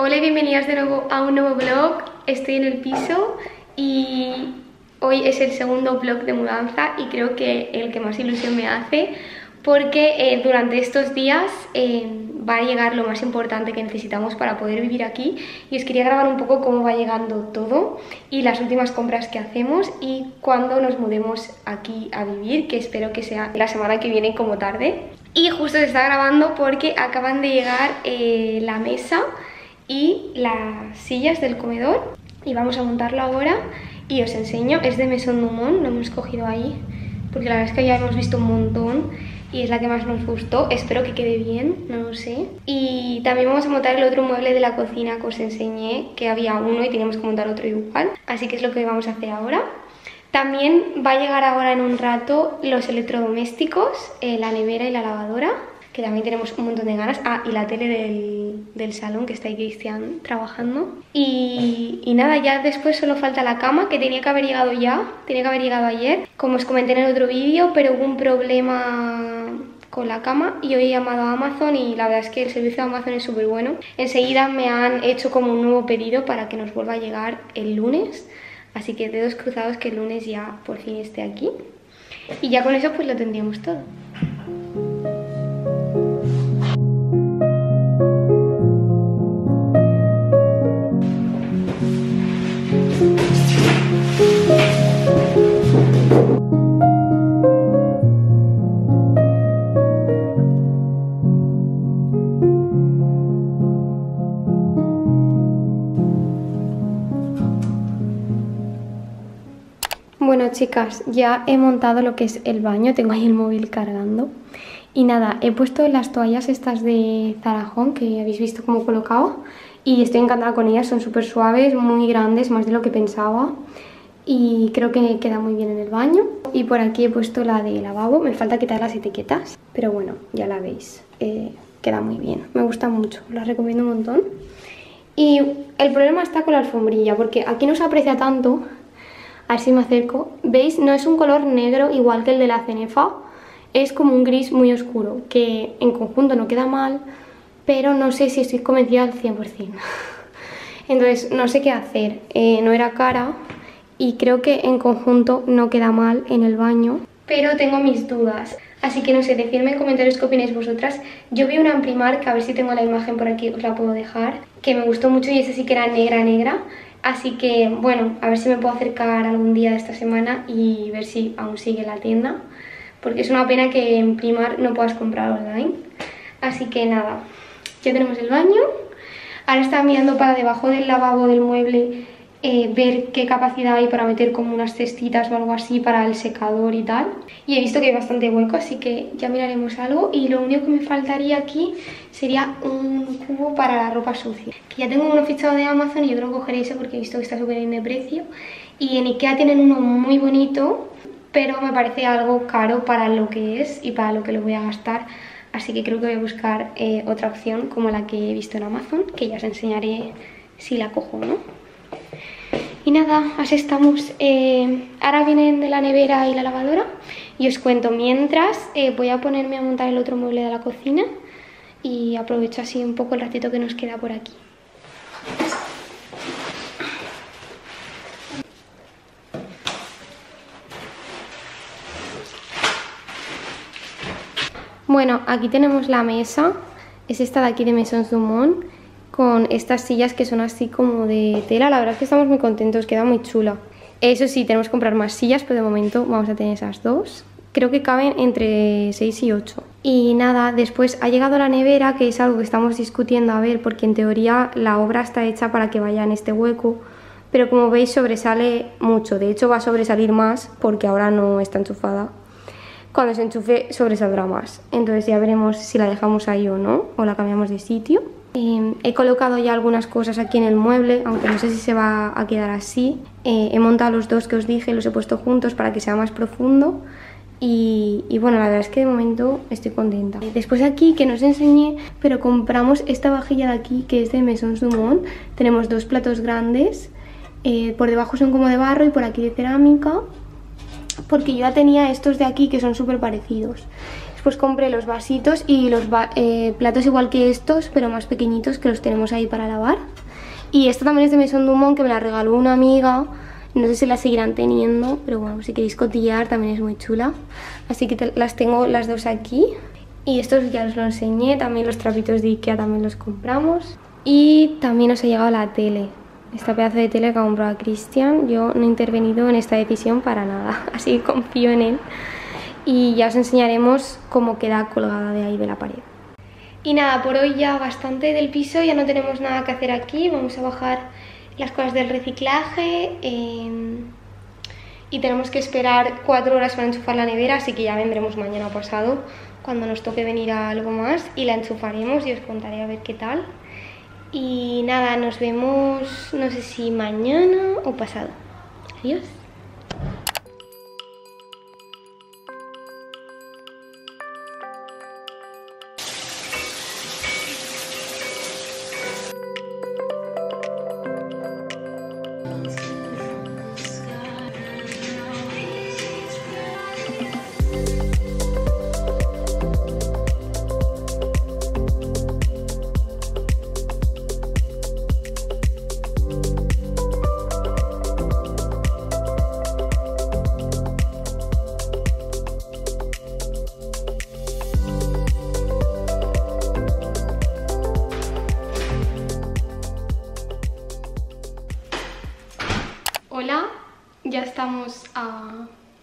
Hola y bienvenidos de nuevo a un nuevo vlog. Estoy en el piso y hoy es el segundo vlog de mudanza y creo que el que más ilusión me hace porque durante estos días va a llegar lo más importante que necesitamos para poder vivir aquí y os quería grabar un poco cómo va llegando todo y las últimas compras que hacemos y cuando nos mudemos aquí a vivir, que espero que sea la semana que viene como tarde. Y justo se está grabando porque acaban de llegar la mesa y las sillas del comedor y vamos a montarlo ahora y os enseño. Es de Maison Dumont, lo hemos cogido ahí porque la verdad es que ya hemos visto un montón y es la que más nos gustó. Espero que quede bien, no lo sé. Y también vamos a montar el otro mueble de la cocina que os enseñé, que había uno y teníamos que montar otro igual, así que es lo que vamos a hacer ahora. También va a llegar ahora en un rato los electrodomésticos, la nevera y la lavadora, que también tenemos un montón de ganas. Ah, y la tele del salón, que está ahí Cristian trabajando. Y nada, ya después solo falta la cama, que tenía que haber llegado ya, tenía que haber llegado ayer, como os comenté en el otro vídeo, pero hubo un problema con la cama y hoy he llamado a Amazon y la verdad es que el servicio de Amazon es súper bueno. Enseguida me han hecho como un nuevo pedido para que nos vuelva a llegar el lunes, así que dedos cruzados que el lunes ya por fin esté aquí y ya con eso pues lo tendríamos todo. Bueno chicas, ya he montado lo que es el baño, tengo ahí el móvil cargando. Y nada, he puesto las toallas estas de Zara Home que habéis visto cómo he colocado. Y estoy encantada con ellas, son súper suaves, muy grandes, más de lo que pensaba. Y creo que queda muy bien en el baño. Y por aquí he puesto la de lavabo, me falta quitar las etiquetas. Pero bueno, ya la veis, queda muy bien, me gusta mucho, la recomiendo un montón. Y el problema está con la alfombrilla, porque aquí no se aprecia tanto. A ver si me acerco. ¿Veis? No es un color negro igual que el de la cenefa. Es como un gris muy oscuro, que en conjunto no queda mal, pero no sé si estoy convencida al 100%. Entonces no sé qué hacer. No era cara y creo que en conjunto no queda mal en el baño, pero tengo mis dudas. Así que no sé, decidme en comentarios qué opináis vosotras. Yo vi una en Primark, a ver si tengo la imagen por aquí, os la puedo dejar, que me gustó mucho y esa sí que era negra, negra. Así que, bueno, a ver si me puedo acercar algún día de esta semana y ver si aún sigue la tienda. Porque es una pena que en Primark no puedas comprar online. Así que nada, ya tenemos el baño. Ahora estaba mirando para debajo del lavabo del mueble, ver qué capacidad hay para meter como unas cestitas o algo así para el secador y tal. Y he visto que hay bastante hueco, así que ya miraremos algo. Y lo único que me faltaría aquí sería un cubo para la ropa sucia, que ya tengo uno fichado de Amazon y yo creo que cogeré ese porque he visto que está súper bien de precio. Y en Ikea tienen uno muy bonito, pero me parece algo caro para lo que es y para lo que lo voy a gastar. Así que creo que voy a buscar otra opción como la que he visto en Amazon, que ya os enseñaré si la cojo o no. Y nada, así estamos. Ahora vienen de la nevera y la lavadora y os cuento. Mientras voy a ponerme a montar el otro mueble de la cocina y aprovecho así un poco el ratito que nos queda por aquí. Bueno, aquí tenemos la mesa, es esta de aquí de Maison Dumont, con estas sillas que son así como de tela. La verdad es que estamos muy contentos, queda muy chula. Eso sí, tenemos que comprar más sillas, pero de momento vamos a tener esas dos. Creo que caben entre 6 y 8. Y nada, después ha llegado la nevera, que es algo que estamos discutiendo a ver, porque en teoría la obra está hecha para que vaya en este hueco, pero como veis sobresale mucho. De hecho va a sobresalir más porque ahora no está enchufada. Cuando se enchufe sobresaldrá más, entonces ya veremos si la dejamos ahí o no, o la cambiamos de sitio. He colocado ya algunas cosas aquí en el mueble, aunque no sé si se va a quedar así. He montado los dos que os dije, los he puesto juntos para que sea más profundo. Y bueno, la verdad es que de momento estoy contenta. Después aquí, que no os enseñé, pero compramos esta vajilla de aquí, que es de Maison Dumont. Tenemos dos platos grandes, por debajo son como de barro y por aquí de cerámica, porque yo ya tenía estos de aquí que son súper parecidos. Después compré los vasitos y los platos igual que estos, pero más pequeñitos, que los tenemos ahí para lavar. Y esta también es de Maison Dumont, que me la regaló una amiga. No sé si la seguirán teniendo, pero bueno, si queréis cotillear también es muy chula. Así que las tengo las dos aquí. Y estos ya os lo enseñé, también los trapitos de Ikea también los compramos. Y también os ha llegado la tele. Esta pedazo de tele que ha comprado Cristian. Yo no he intervenido en esta decisión para nada, así que confío en él. Y ya os enseñaremos cómo queda colgada de ahí de la pared. Y nada, por hoy ya bastante del piso, ya no tenemos nada que hacer aquí. Vamos a bajar las cosas del reciclaje y tenemos que esperar 4 horas para enchufar la nevera, así que ya vendremos mañana o pasado cuando nos toque venir a algo más y la enchufaremos y os contaré a ver qué tal. Y nada, nos vemos, no sé si mañana o pasado. Adiós. Hola, ya estamos a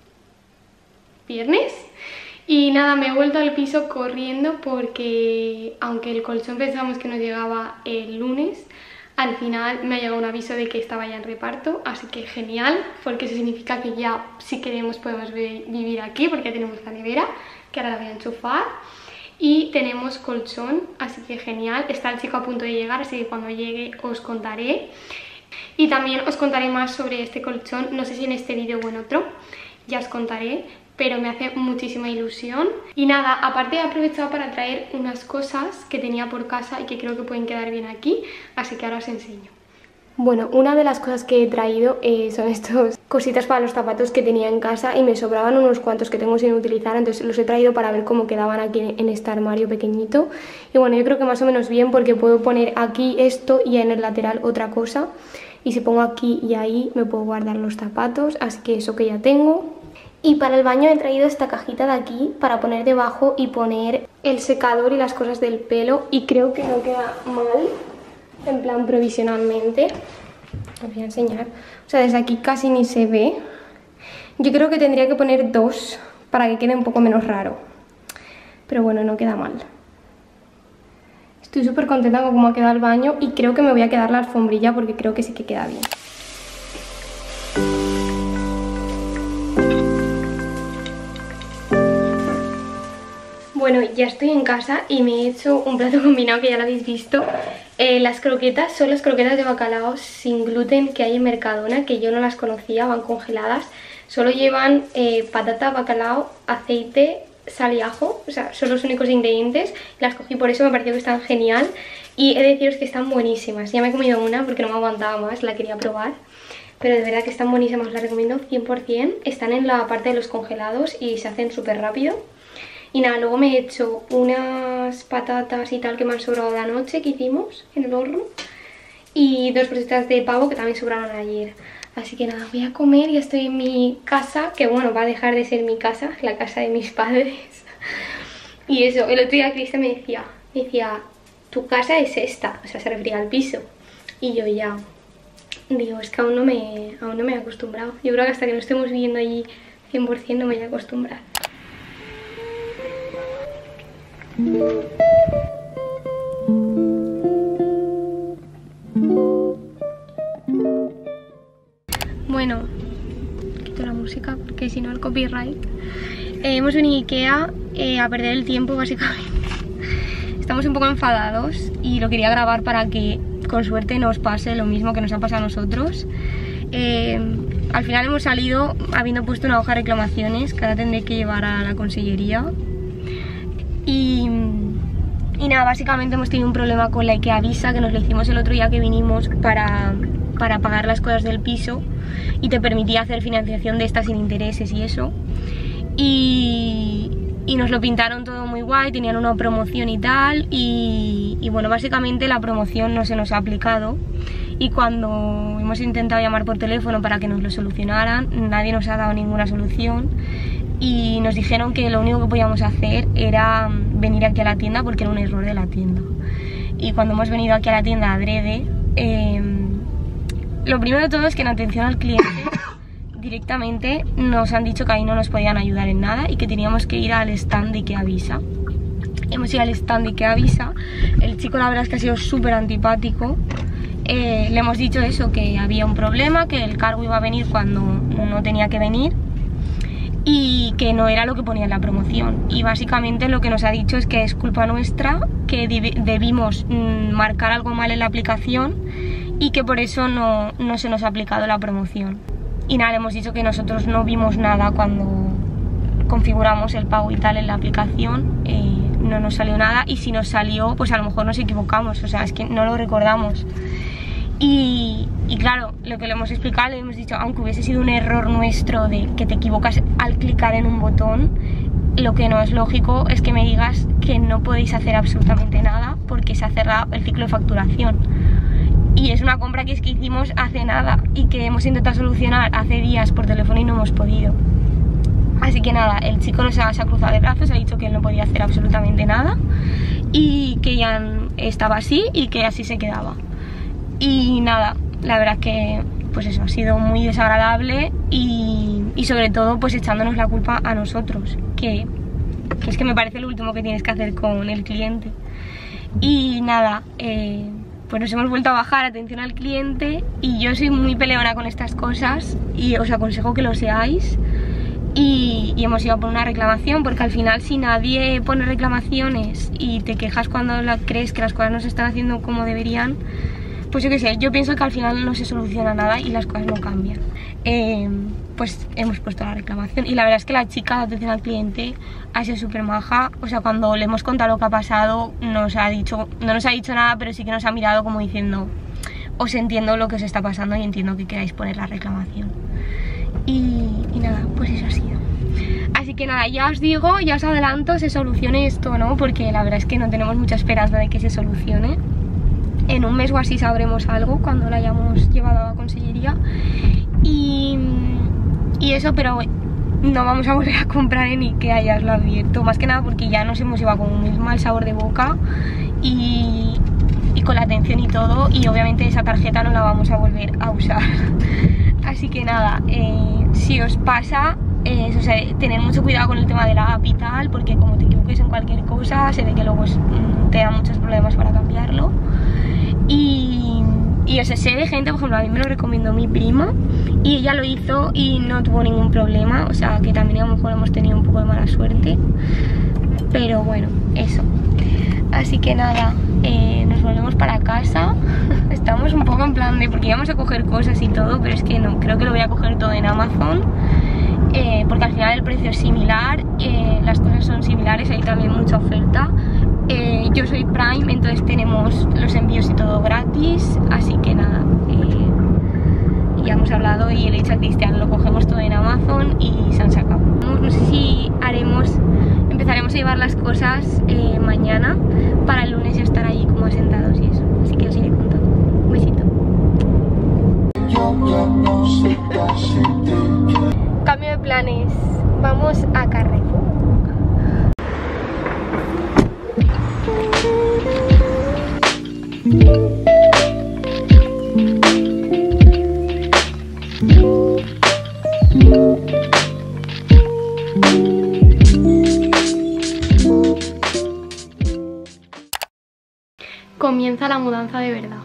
viernes y nada, me he vuelto al piso corriendo porque aunque el colchón pensábamos que nos llegaba el lunes, al final me ha llegado un aviso de que estaba ya en reparto, así que genial, porque eso significa que ya si queremos podemos vivir aquí porque ya tenemos la nevera, que ahora la voy a enchufar. Y tenemos colchón, así que genial, está el chico a punto de llegar, así que cuando llegue os contaré. Y también os contaré más sobre este colchón, no sé si en este vídeo o en otro, ya os contaré, pero me hace muchísima ilusión. Y nada, aparte he aprovechado para traer unas cosas que tenía por casa y que creo que pueden quedar bien aquí, así que ahora os enseño. Bueno, una de las cosas que he traído son estos cositas para los zapatos que tenía en casa y me sobraban unos cuantos que tengo sin utilizar, entonces los he traído para ver cómo quedaban aquí en este armario pequeñito. Y bueno, yo creo que más o menos bien porque puedo poner aquí esto y en el lateral otra cosa. Y si pongo aquí y ahí me puedo guardar los zapatos, así que eso que ya tengo. Y para el baño he traído esta cajita de aquí para poner debajo y poner el secador y las cosas del pelo. Y creo que no queda mal, en plan provisionalmente. Os voy a enseñar. O sea, desde aquí casi ni se ve. Yo creo que tendría que poner 2 para que quede un poco menos raro. Pero bueno, no queda mal. Estoy súper contenta con cómo ha quedado el baño y creo que me voy a quedar la alfombrilla porque creo que sí que queda bien. Bueno, ya estoy en casa y me he hecho un plato combinado que ya lo habéis visto. Las croquetas son las croquetas de bacalao sin gluten que hay en Mercadona, que yo no las conocía, van congeladas. Solo llevan patata, bacalao, aceite, sal y ajo, o sea, son los únicos ingredientes. Las cogí por eso, me pareció que están genial y he de deciros que están buenísimas. Ya me he comido una porque no me aguantaba más, la quería probar, pero de verdad que están buenísimas, las recomiendo 100%. Están en la parte de los congelados y se hacen súper rápido. Y nada, luego me he hecho unas patatas y tal que me han sobrado de anoche que hicimos en el horno y 2 presitas de pavo que también sobraron ayer. Así que nada, voy a comer, ya estoy en mi casa, que bueno, va a dejar de ser mi casa, la casa de mis padres. Y eso, el otro día Cristian me decía, tu casa es esta, o sea, se refería al piso. Y yo ya, digo, es que aún no me he acostumbrado. Yo creo que hasta que no estemos viviendo allí 100% no me voy a acostumbrar. Bueno, quito la música porque si no el copyright. Hemos venido a Ikea a perder el tiempo básicamente. Estamos un poco enfadados y lo quería grabar para que con suerte nos pase lo mismo que nos ha pasado a nosotros. Al final hemos salido habiendo puesto una hoja de reclamaciones que ahora tendré que llevar a la consellería. Y nada, básicamente hemos tenido un problema con la IKEA Visa, que nos lo hicimos el otro día que vinimos para pagar las cosas del piso y te permitía hacer financiación de estas sin intereses y eso. Y nos lo pintaron todo muy guay, tenían una promoción y tal y bueno, básicamente la promoción no se nos ha aplicado y cuando hemos intentado llamar por teléfono para que nos lo solucionaran, nadie nos ha dado ninguna solución y nos dijeron que lo único que podíamos hacer era venir aquí a la tienda porque era un error de la tienda. Y cuando hemos venido aquí a la tienda adrede, lo primero de todo es que en atención al cliente directamente nos han dicho que ahí no nos podían ayudar en nada y que teníamos que ir al stand de IKEA Visa. Hemos ido al stand de IKEA Visa, el chico la verdad es que ha sido súper antipático. Le hemos dicho eso, que había un problema, que el cargo iba a venir cuando no tenía que venir y que no era lo que ponía en la promoción. Y básicamente lo que nos ha dicho es que es culpa nuestra, que debimos marcar algo mal en la aplicación y que por eso no se nos ha aplicado la promoción. Y nada, le hemos dicho que nosotros no vimos nada cuando configuramos el pago y tal en la aplicación, no nos salió nada y si nos salió pues a lo mejor nos equivocamos, o sea, es que no lo recordamos. Y claro, lo que le hemos explicado, le hemos dicho, aunque hubiese sido un error nuestro de que te equivocas al clicar en un botón, lo que no es lógico es que me digas que no podéis hacer absolutamente nada porque se ha cerrado el ciclo de facturación. Y es una compra que hicimos hace nada y que hemos intentado solucionar hace días por teléfono y no hemos podido. Así que nada, el chico se ha cruzado de brazos, ha dicho que él no podía hacer absolutamente nada y que ya estaba así y que así se quedaba. Y nada, la verdad es que pues eso, ha sido muy desagradable y sobre todo pues echándonos la culpa a nosotros, que es que me parece lo último que tienes que hacer con el cliente. Y nada, pues nos hemos vuelto a bajar atención al cliente y yo soy muy peleona con estas cosas y os aconsejo que lo seáis. Y hemos ido a por una reclamación porque al final si nadie pone reclamaciones y te quejas cuando crees que las cosas no se están haciendo como deberían, pues yo qué sé, yo pienso que al final no se soluciona nada y las cosas no cambian. Pues hemos puesto la reclamación y la verdad es que la chica de atención al cliente ha sido súper maja. O sea, cuando le hemos contado lo que ha pasado no nos ha dicho nada, pero sí que nos ha mirado como diciendo, os entiendo lo que os está pasando y entiendo que queráis poner la reclamación. Y nada, pues eso ha sido. Así que nada, ya os digo, ya os adelanto, se solucione esto, ¿no? Porque la verdad es que no tenemos mucha esperanza de que se solucione. En un mes o así sabremos algo cuando lo hayamos llevado a la consellería. Y eso, pero no vamos a volver a comprar en IKEA, ya os lo advierto. Más que nada porque ya nos hemos llevado con un muy mal sabor de boca y con la atención y todo. Y obviamente esa tarjeta no la vamos a volver a usar. Así que nada, si os pasa, o sea, tener mucho cuidado con el tema de la app y tal, porque como te equivoques en cualquier cosa, se ve que luego te da muchos problemas para cambiarlo. Y o sea, sé de gente, por ejemplo, a mí me lo recomendó mi prima y ella lo hizo y no tuvo ningún problema, o sea, que también a lo mejor hemos tenido un poco de mala suerte. Pero bueno, eso. Así que nada, nos volvemos para casa. Estamos un poco en plan de, porque íbamos a coger cosas y todo, pero es que no, creo que lo voy a coger todo en Amazon, porque al final el precio es similar, las cosas son similares, hay también mucha oferta. Yo soy Prime, entonces tenemos los envíos y todo gratis, así que nada, ya hemos hablado y le he dicho a Cristian, lo cogemos todo en Amazon y se han sacado. No sé si empezaremos a llevar las cosas mañana para el lunes ya estar allí como asentados y eso, así que os iré contando. Un besito. Cambio de planes, vamos a Carrefour. Comienza la mudanza de verdad.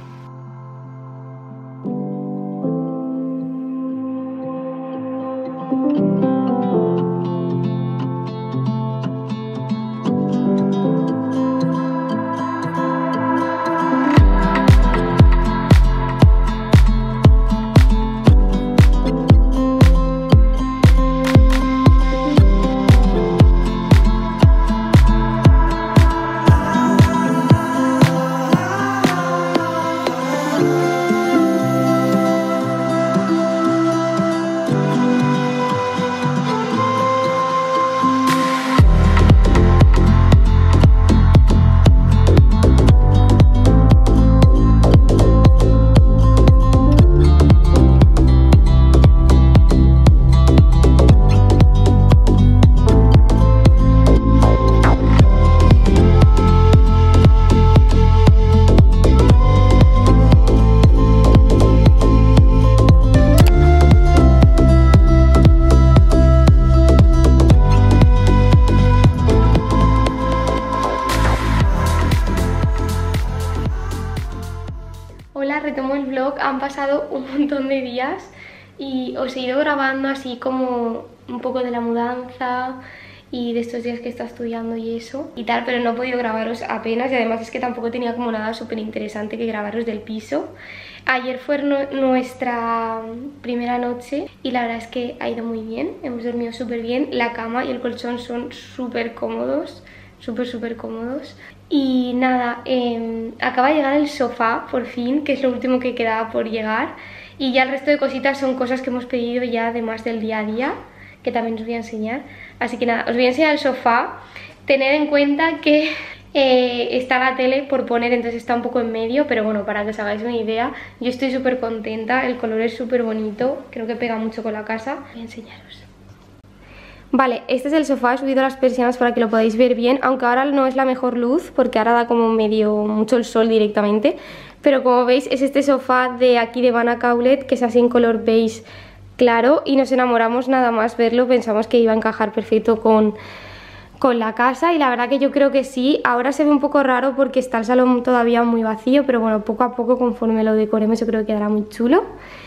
pasado un montón de días y os he ido grabando así como un poco de la mudanza y de estos días que está estudiando y eso y tal, pero no he podido grabaros apenas y además es que tampoco tenía como nada súper interesante que grabaros del piso. Ayer fue nuestra primera noche y la verdad es que ha ido muy bien, hemos dormido súper bien, la cama y el colchón son súper cómodos, súper cómodos. Y nada, acaba de llegar el sofá por fin, que es lo último que quedaba por llegar. Y ya el resto de cositas son cosas que hemos pedido ya además del día a día, que también os voy a enseñar. Así que nada, os voy a enseñar el sofá. Tened en cuenta que está la tele por poner, entonces está un poco en medio, pero bueno, para que os hagáis una idea, yo estoy súper contenta, el color es súper bonito, creo que pega mucho con la casa. Voy a enseñaros. Vale, este es el sofá, he subido las persianas para que lo podáis ver bien, aunque ahora no es la mejor luz porque ahora da como mucho el sol directamente, pero como veis es este sofá de aquí de Banach Outlet que es así en color beige claro y nos enamoramos nada más verlo, pensamos que iba a encajar perfecto con la casa y la verdad que yo creo que sí. Ahora se ve un poco raro porque está el salón todavía muy vacío, pero bueno, poco a poco conforme lo decoremos yo creo que quedará muy chulo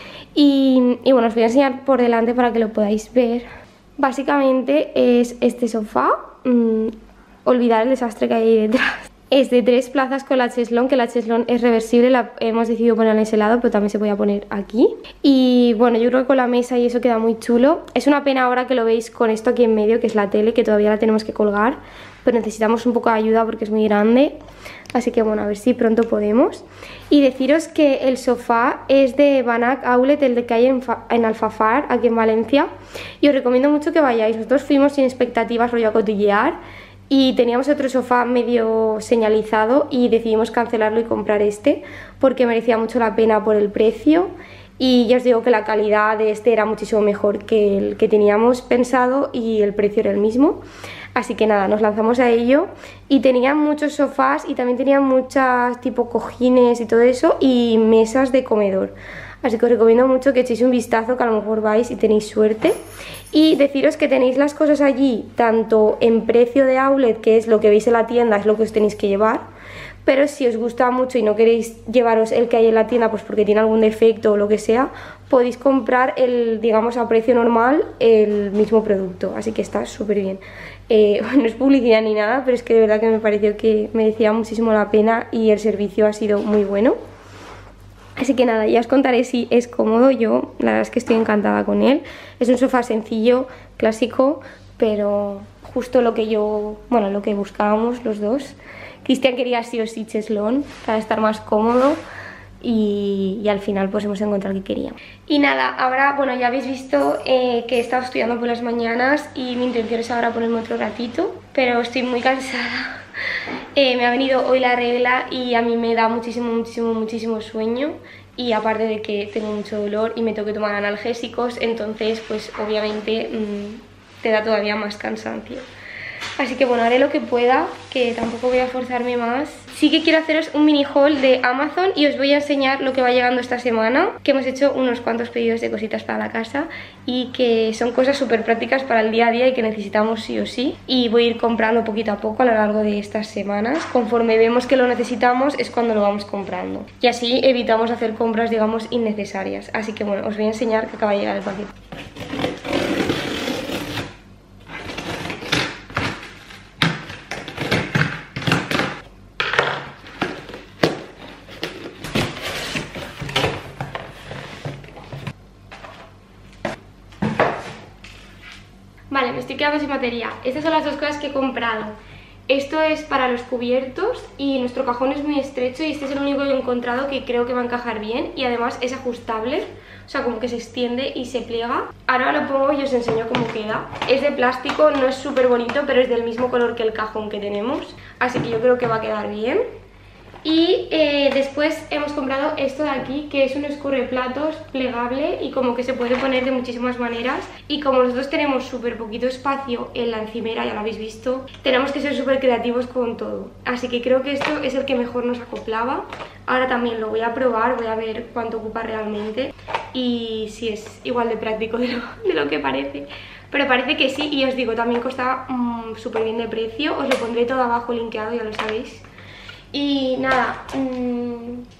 y bueno, os voy a enseñar por delante para que lo podáis ver. Básicamente es este sofá, olvidar el desastre que hay ahí detrás. Es de 3 plazas con la cheslón, que la cheslón es reversible, hemos decidido ponerla en ese lado, pero también se podía poner aquí. Y bueno, yo creo que con la mesa y eso queda muy chulo. Es una pena ahora que lo veis con esto aquí en medio, que es la tele, que todavía la tenemos que colgar, pero necesitamos un poco de ayuda porque es muy grande. Así que bueno, a ver si pronto podemos. Y deciros que el sofá es de Banach Outlet, el de que hay en Alfafar, aquí en Valencia. Y os recomiendo mucho que vayáis. Nosotros fuimos sin expectativas, rollo a cotillear. Y teníamos otro sofá medio señalizado y decidimos cancelarlo y comprar este porque merecía mucho la pena por el precio. Y ya os digo que la calidad de este era muchísimo mejor que el que teníamos pensado y el precio era el mismo. Así que nada, nos lanzamos a ello y tenían muchos sofás y también tenían muchas tipo cojines y todo eso y mesas de comedor. Así que os recomiendo mucho que echéis un vistazo, que a lo mejor vais y tenéis suerte. Y deciros que tenéis las cosas allí, tanto en precio de outlet, que es lo que veis en la tienda, es lo que os tenéis que llevar. Pero si os gusta mucho y no queréis llevaros el que hay en la tienda, pues porque tiene algún defecto o lo que sea, podéis comprar digamos a precio normal el mismo producto, así que está súper bien. No es publicidad ni nada, pero es que de verdad que me pareció que merecía muchísimo la pena y el servicio ha sido muy bueno. Así que nada, ya os contaré si es cómodo. Yo la verdad es que estoy encantada con él. Es un sofá sencillo, clásico, pero justo lo que lo que buscábamos los dos. Cristian quería sí o sí cheslón para estar más cómodo y al final pues hemos encontrado el que queríamos. Y nada, ahora bueno, ya habéis visto que he estado estudiando por las mañanas y mi intención es ahora ponerme otro ratito, pero estoy muy cansada. Me ha venido hoy la regla y a mí me da muchísimo sueño y aparte de que tengo mucho dolor y me tengo que tomar analgésicos, entonces pues obviamente te da todavía más cansancio. Así que bueno, haré lo que pueda, que tampoco voy a forzarme más. Sí que quiero haceros un mini haul de Amazon y os voy a enseñar lo que va llegando esta semana, que hemos hecho unos cuantos pedidos de cositas para la casa y que son cosas súper prácticas para el día a día y que necesitamos sí o sí. Y voy a ir comprando poquito a poco a lo largo de estas semanas. Conforme vemos que lo necesitamos es cuando lo vamos comprando. Y así evitamos hacer compras, digamos, innecesarias. Así que bueno, os voy a enseñar que acaba de llegar el paquete. Vale, me estoy quedando sin batería. Estas son las dos cosas que he comprado. Esto es para los cubiertos y nuestro cajón es muy estrecho y este es el único que he encontrado que creo que va a encajar bien y además es ajustable, o sea, como que se extiende y se pliega. Ahora lo pongo y os enseño cómo queda. Es de plástico, no es súper bonito, pero es del mismo color que el cajón que tenemos, así que yo creo que va a quedar bien. Y después hemos comprado esto de aquí, que es un escurreplatos plegable y como que se puede poner de muchísimas maneras. Y como nosotros tenemos súper poquito espacio en la encimera, ya lo habéis visto, tenemos que ser súper creativos con todo. Así que creo que esto es el que mejor nos acoplaba. Ahora también lo voy a probar, voy a ver cuánto ocupa realmente y si es igual de práctico de lo que parece. Pero parece que sí, y os digo, también costaba súper bien de precio. Os lo pondré todo abajo linkeado, ya lo sabéis. Y nada,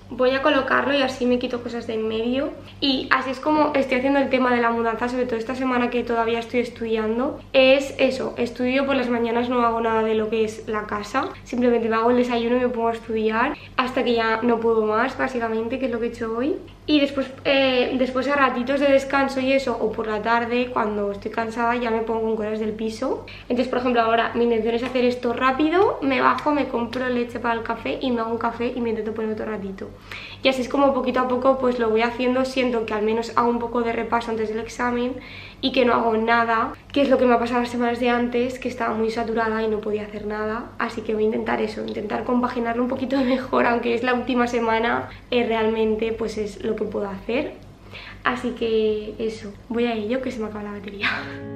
voy a colocarlo y así me quito cosas de en medio. Y así es como estoy haciendo el tema de la mudanza, sobre todo esta semana que todavía estoy estudiando. Es eso, estudio por las mañanas, no hago nada de lo que es la casa, simplemente me hago el desayuno y me pongo a estudiar hasta que ya no puedo más, básicamente, que es lo que he hecho hoy. Y después a ratitos de descanso y eso, o por la tarde, cuando estoy cansada, ya me pongo con cosas del piso. Entonces, por ejemplo, ahora mi intención es hacer esto rápido, me bajo, me compro leche para el café y me hago un café y me intento poner otro ratito. Y así es como poquito a poco pues lo voy haciendo, siento que al menos hago un poco de repaso antes del examen y que no hago nada, que es lo que me ha pasado las semanas de antes, que estaba muy saturada y no podía hacer nada. Así que voy a intentar eso, intentar compaginarlo un poquito mejor, aunque es la última semana, realmente pues es lo que puedo hacer. Así que eso, voy a ello, que se me acaba la batería.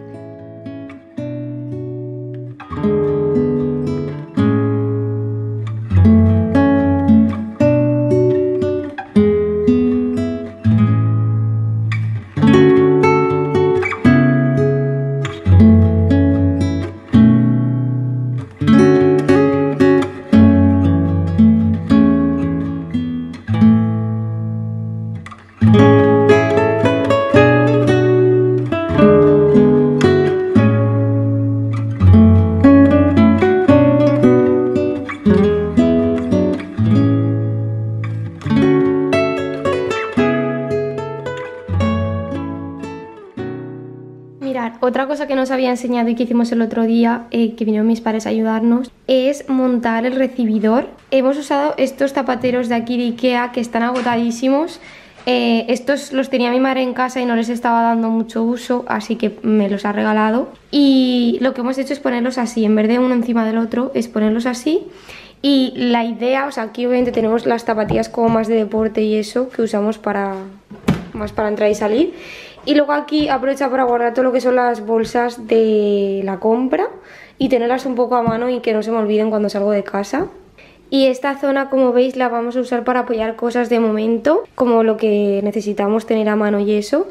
Otra cosa que nos había enseñado y que hicimos el otro día, que vinieron mis padres a ayudarnos, es montar el recibidor. Hemos usado estos zapateros de aquí de Ikea que están agotadísimos. Estos los tenía mi madre en casa y no les estaba dando mucho uso, así que me los ha regalado. Y lo que hemos hecho es ponerlos así, en vez de uno encima del otro, es ponerlos así. Y la idea, o sea, aquí obviamente tenemos las zapatillas como más de deporte y eso, que usamos más para entrar y salir. Y luego aquí aprovecha para guardar todo lo que son las bolsas de la compra y tenerlas un poco a mano y que no se me olviden cuando salgo de casa. Y esta zona, como veis, la vamos a usar para apoyar cosas de momento, como lo que necesitamos tener a mano y eso.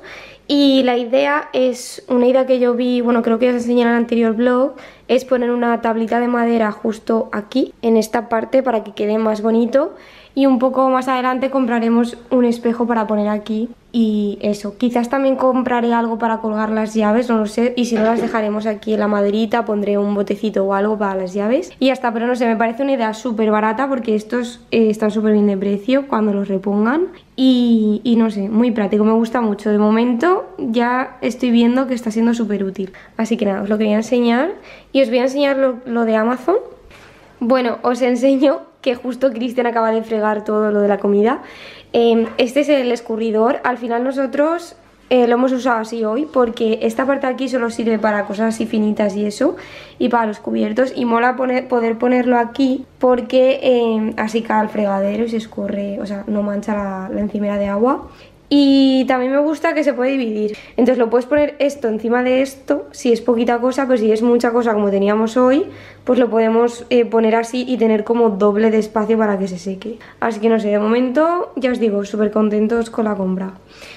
Y la idea es, una idea que yo vi, bueno, creo que ya os enseñé en el anterior vlog, es poner una tablita de madera justo aquí, en esta parte, para que quede más bonito. Y un poco más adelante compraremos un espejo para poner aquí y eso. Quizás también compraré algo para colgar las llaves, no lo sé. Y si no, las dejaremos aquí en la maderita, pondré un botecito o algo para las llaves. Y ya está, pero no sé, me parece una idea súper barata porque estos están súper bien de precio cuando los repongan. Y no sé, muy práctico, me gusta mucho. De momento ya estoy viendo que está siendo súper útil. Así que nada, os lo quería enseñar. Y os voy a enseñar lo de Amazon. Bueno, os enseño que justo Cristian acaba de fregar todo lo de la comida. Este es el escurridor. Al final nosotros lo hemos usado así hoy porque esta parte de aquí solo sirve para cosas así finitas y eso, y para los cubiertos, y mola poder ponerlo aquí porque así cae al fregadero y se escurre, o sea, no mancha la encimera de agua. Y también me gusta que se puede dividir, entonces lo puedes poner esto encima de esto si es poquita cosa, pero si es mucha cosa como teníamos hoy, pues lo podemos poner así y tener como doble de espacio para que se seque. Así que no sé, de momento ya os digo, súper contentos con la compra.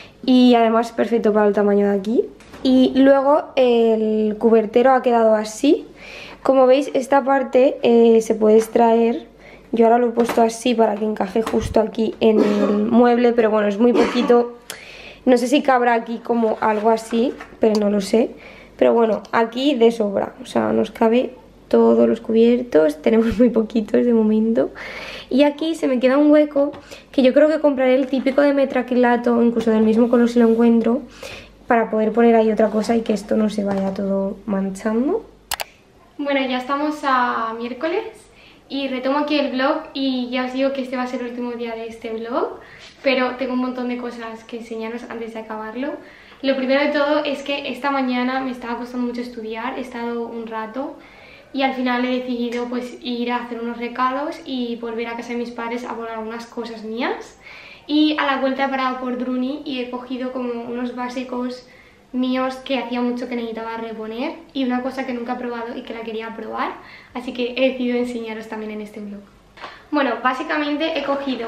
Y además es perfecto para el tamaño de aquí. Y luego el cubertero ha quedado así. Como veis, esta parte se puede extraer. Yo ahora lo he puesto así para que encaje justo aquí en el mueble, pero bueno, es muy poquito. No sé si cabrá aquí como algo así, pero no lo sé. Pero bueno, aquí de sobra, o sea, nos cabe todos los cubiertos, tenemos muy poquitos de momento. Y aquí se me queda un hueco que yo creo que compraré el típico de metraquilato, incluso del mismo color si lo encuentro, para poder poner ahí otra cosa y que esto no se vaya todo manchando. Bueno, ya estamos a miércoles. Y retomo aquí el vlog y ya os digo que este va a ser el último día de este vlog, pero tengo un montón de cosas que enseñaros antes de acabarlo. Lo primero de todo es que esta mañana me estaba costando mucho estudiar, he estado un rato y al final he decidido pues ir a hacer unos recados y volver a casa de mis padres a poner algunas cosas mías. Y a la vuelta he parado por Druni y he cogido como unos básicos míos que hacía mucho que necesitaba reponer y una cosa que nunca he probado y que la quería probar, así que he decidido enseñaros también en este vlog. Bueno, básicamente he cogido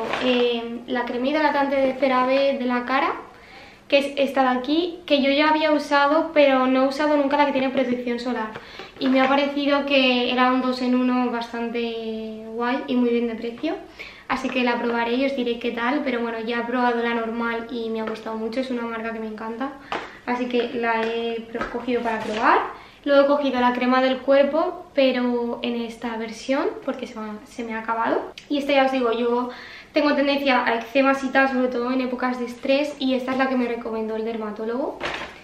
la cremita hidratante de CeraVe de la cara, que es esta de aquí, que yo ya había usado, pero no he usado nunca la que tiene protección solar, y me ha parecido que era un 2 en 1 bastante guay y muy bien de precio. así que la probaré y os diré qué tal, pero bueno, ya he probado la normal y me ha gustado mucho, es una marca que me encanta, así que la he cogido para probar. Luego he cogido la crema del cuerpo, pero en esta versión, porque se me ha acabado. Y esta ya os digo, yo tengo tendencia a eczemas y tal, sobre todo en épocas de estrés, y esta es la que me recomendó el dermatólogo.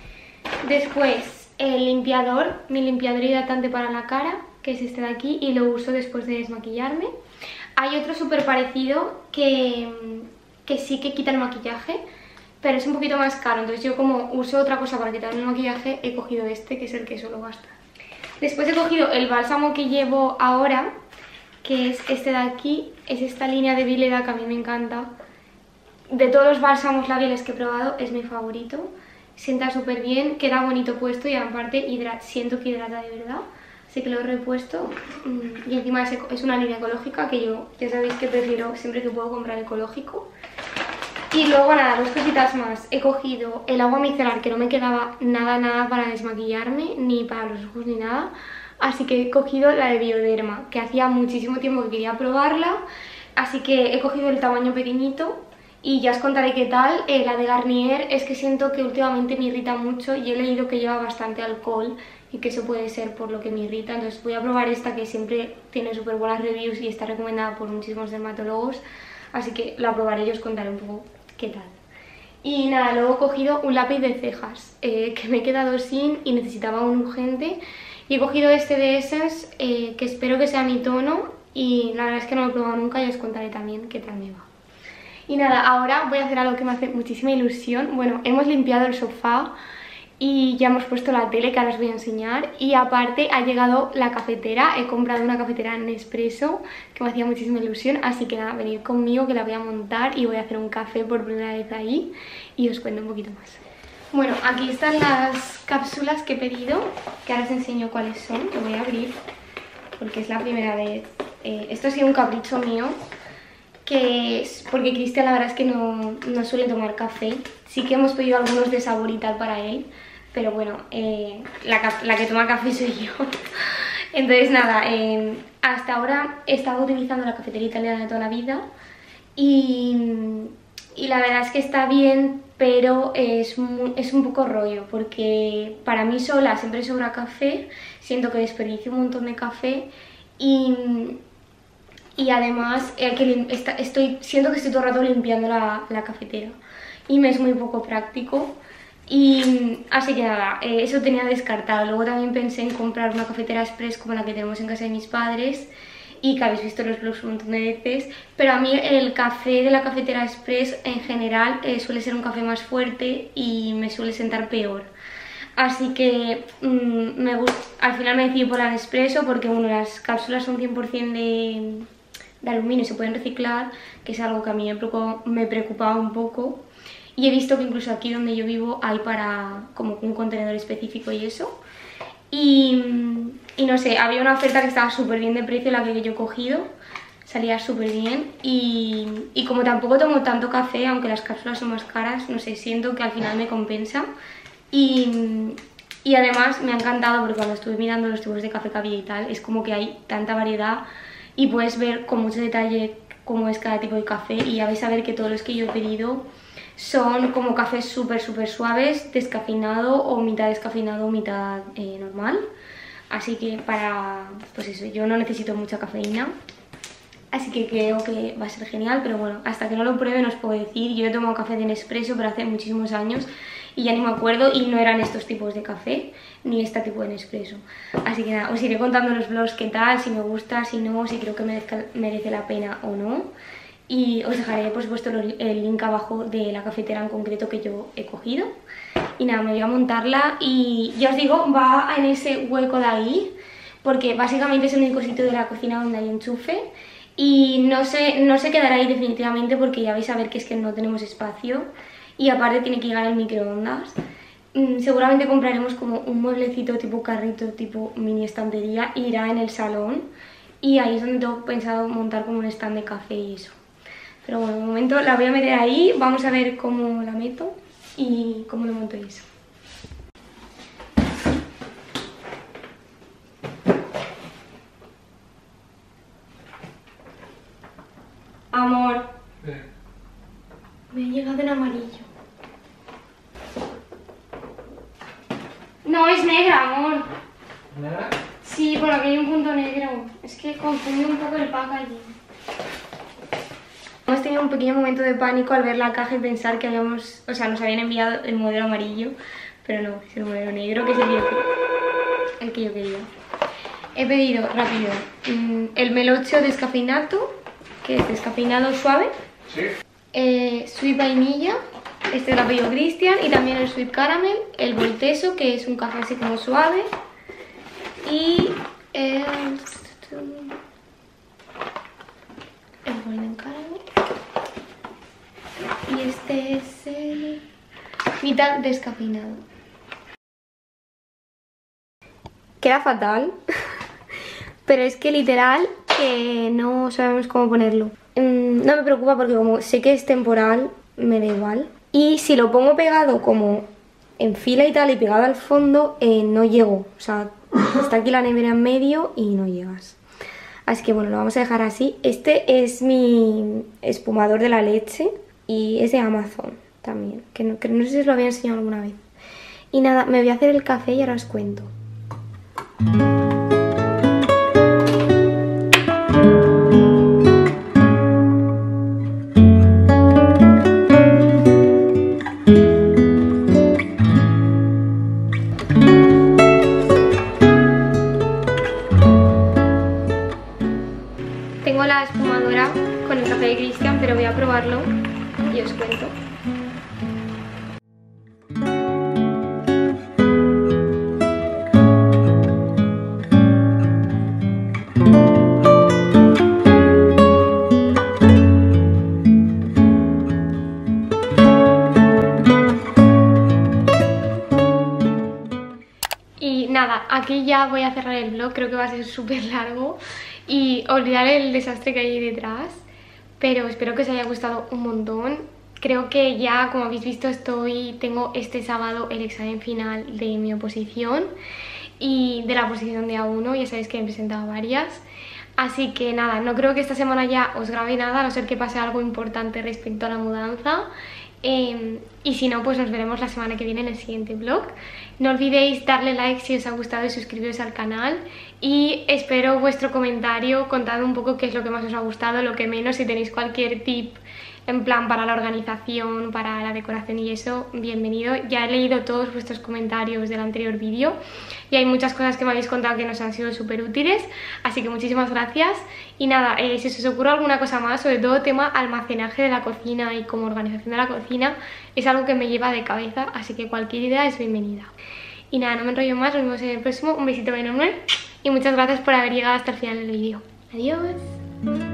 Después, el limpiador, mi limpiador hidratante para la cara, que es este de aquí, y lo uso después de desmaquillarme. Hay otro súper parecido que sí que quita el maquillaje, pero es un poquito más caro, entonces yo como uso otra cosa para quitarme el maquillaje, he cogido este, que es el que suelo gastar. Después he cogido el bálsamo que llevo ahora, que es este de aquí, es esta línea de Vileda que a mí me encanta. De todos los bálsamos labiales que he probado, es mi favorito. Sienta súper bien, queda bonito puesto y aparte siento que hidrata de verdad. Así que lo he repuesto y encima es una línea ecológica que yo ya sabéis que prefiero siempre que puedo comprar ecológico. Y luego nada, dos cositas más. He cogido el agua micelar que no me quedaba nada para desmaquillarme, ni para los ojos ni nada. Así que he cogido la de Bioderma, que hacía muchísimo tiempo que quería probarla. Así que he cogido el tamaño pequeñito y ya os contaré qué tal. La de Garnier es que siento que últimamente me irrita mucho y he leído que lleva bastante alcohol y que eso puede ser por lo que me irrita. Entonces voy a probar esta que siempre tiene súper buenas reviews y está recomendada por muchísimos dermatólogos. Así que la probaré y os contaré un poco qué tal. Y nada, luego he cogido un lápiz de cejas que me he quedado sin y necesitaba un urgente. Y he cogido este de Essence que espero que sea mi tono y la verdad es que no lo he probado nunca y os contaré también qué tal me va. Y nada, ahora voy a hacer algo que me hace muchísima ilusión. Bueno, hemos limpiado el sofá y ya hemos puesto la tele que ahora os voy a enseñar. Y aparte ha llegado la cafetera, he comprado una cafetera Nespresso que me hacía muchísima ilusión. Así que nada, venid conmigo que la voy a montar y voy a hacer un café por primera vez ahí y os cuento un poquito más. Bueno, aquí están las cápsulas que he pedido, que ahora os enseño cuáles son. Lo voy a abrir porque es la primera vez. Esto ha sido un capricho mío, que es porque Cristian la verdad es que no suele tomar café. Sí que hemos pedido algunos de sabor y tal para él, pero bueno, la que toma café soy yo. Entonces nada, hasta ahora he estado utilizando la cafetería italiana de toda la vida y la verdad es que está bien, pero es un poco rollo, porque para mí sola siempre sobra café, siento que desperdicio un montón de café y además siento que estoy todo el rato limpiando la cafetera y me es muy poco práctico. Y así que nada, eso tenía descartado. Luego también pensé en comprar una cafetera express como la que tenemos en casa de mis padres y que habéis visto en los vlogs un montón de veces, pero a mí el café de la cafetera express en general suele ser un café más fuerte y me suele sentar peor. Así que al final me decidí por la Nespresso porque bueno, las cápsulas son 100% de aluminio y se pueden reciclar, que es algo que a mí me preocupaba un poco. Y he visto que incluso aquí donde yo vivo hay para como un contenedor específico y eso. Y no sé, había una oferta que estaba súper bien de precio, la que yo he cogido, salía súper bien. Y como tampoco tomo tanto café, aunque las cápsulas son más caras, no sé, siento que al final me compensa. Y además me ha encantado porque cuando estuve mirando los tipos de café que había y tal, es como que hay tanta variedad y puedes ver con mucho detalle cómo es cada tipo de café. Y ya vais a ver que todos los que yo he pedido son como cafés súper suaves, descafeinado o mitad descafeinado o mitad normal. Así que pues eso, yo no necesito mucha cafeína. Así que creo que va a ser genial, pero bueno, hasta que no lo pruebe no os puedo decir. Yo he tomado café de Nespresso pero hace muchísimos años y ya ni me acuerdo y no eran estos tipos de café ni este tipo de Nespresso. Así que nada, os iré contando en los vlogs qué tal, si me gusta, si no, si creo que merece la pena o no. Y os dejaré por supuesto el link abajo de la cafetera en concreto que yo he cogido. Y nada, me voy a montarla y ya os digo, va en ese hueco de ahí porque básicamente es el único sitio de la cocina donde hay enchufe. Y no se quedará ahí definitivamente porque ya vais a ver que es que no tenemos espacio. Y aparte tiene que llegar el microondas. Seguramente compraremos como un mueblecito tipo carrito, tipo mini estantería. E irá en el salón. Y ahí es donde tengo pensado montar como un stand de café y eso. Pero bueno, de momento la voy a meter ahí. Vamos a ver cómo la meto y cómo lo monto eso. Vamos. No, es negra, amor. ¿Negra? Sí, por aquí hay un punto negro. Es que confunde un poco el packaging. Hemos tenido un pequeño momento de pánico al ver la caja y pensar que habíamos... O sea, nos habían enviado el modelo amarillo, pero no, es el modelo negro, que es el que yo quería. He pedido, rápido, el melocho descafeinado, que es descafeinado suave. Sí. Sweet vainilla, este lo ha pedido Cristian, y también el sweet caramel, el volteso, que es un café así como suave, y el golden caramel. Y este es el mitad descafeinado. Queda fatal, pero es que literal que no sabemos cómo ponerlo. No me preocupa porque como sé que es temporal, me da igual. Y si lo pongo pegado como en fila y tal y pegado al fondo, no llego. O sea, está aquí la nevera en medio y no llegas. Así que bueno, lo vamos a dejar así. Este es mi espumador de la leche y es de Amazon también, que no sé si os lo había enseñado alguna vez. Y nada, me voy a hacer el café y ahora os cuento. Tengo la espumadora con el café de Cristian, pero voy a probarlo y os cuento. Y nada, aquí ya voy a cerrar el vlog, creo que va a ser súper largo y olvidar el desastre que hay ahí detrás, pero espero que os haya gustado un montón. Creo que ya, como habéis visto, tengo este sábado el examen final de mi oposición y de la oposición de A1, ya sabéis que he presentado varias. Así que nada, no creo que esta semana ya os grabe nada, a no ser que pase algo importante respecto a la mudanza. Y si no, pues nos veremos la semana que viene en el siguiente vlog. No olvidéis darle like si os ha gustado y suscribiros al canal. Y espero vuestro comentario, contad un poco qué es lo que más os ha gustado, lo que menos, si tenéis cualquier tip en plan para la organización, para la decoración y eso, bienvenido. Ya he leído todos vuestros comentarios del anterior vídeo y hay muchas cosas que me habéis contado que nos han sido súper útiles, así que muchísimas gracias. Y nada, si se os ocurre alguna cosa más, sobre todo tema almacenaje de la cocina y como organización de la cocina, es algo que me lleva de cabeza, así que cualquier idea es bienvenida. Y nada, no me enrollo más, nos vemos en el próximo, un besito enorme y muchas gracias por haber llegado hasta el final del vídeo. Adiós.